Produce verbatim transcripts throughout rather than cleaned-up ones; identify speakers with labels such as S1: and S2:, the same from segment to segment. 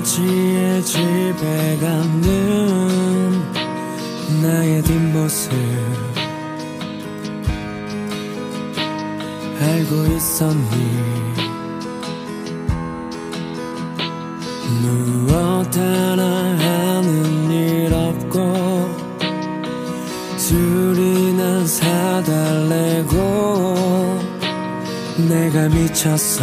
S1: 벤치에 집에 가는 나의 뒷모습 알고 있었니? 무엇 하나 하는 일 없고 술이나 사달래고 내가 미쳤어.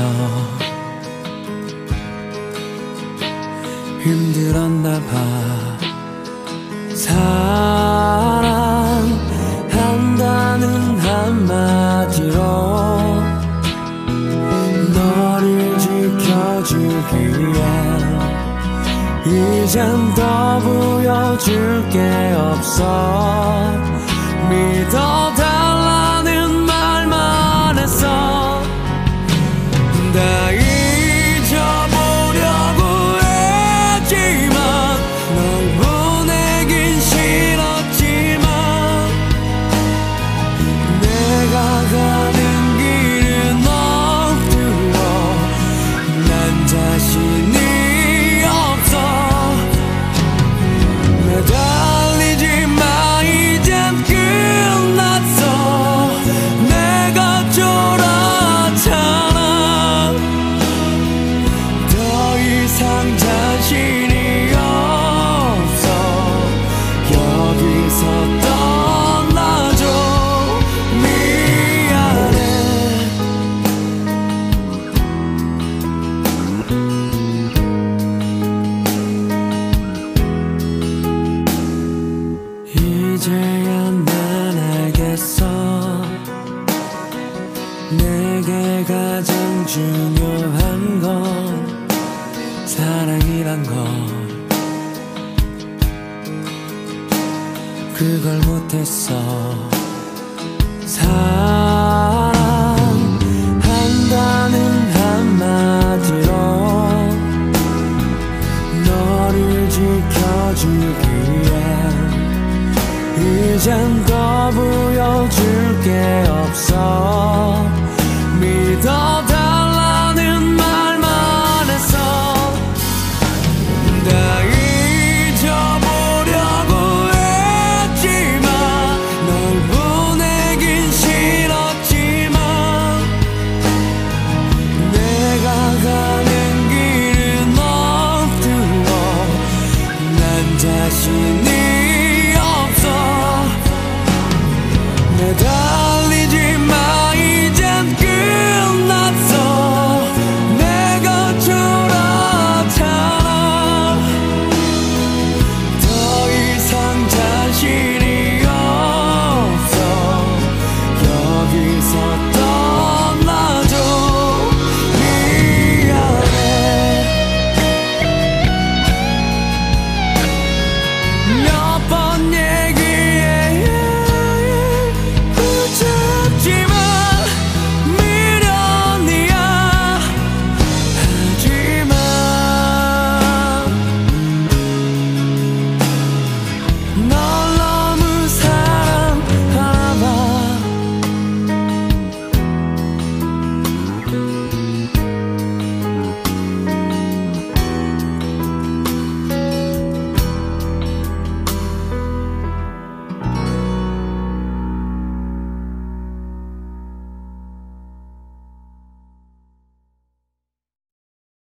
S1: 힘들었나봐. 사랑한다는 한마디로 너를 지켜주기엔 이젠 더 보여줄 게 없어. 믿어달라는 말만 했어. 다 잊어보려고 했지만 널 보내긴 싫었지만 내가 가는 길은 엎드려 난 자신이 없어. 매달리지 마 이젠 끝났어. 내가 쫄았잖아. 더 이상 자신이 없어. 여기서 떠나줘. 미안해. 이제야 난 알겠어. 내게 가장 중요한 건 사랑이란 걸. 그걸 못했어. 사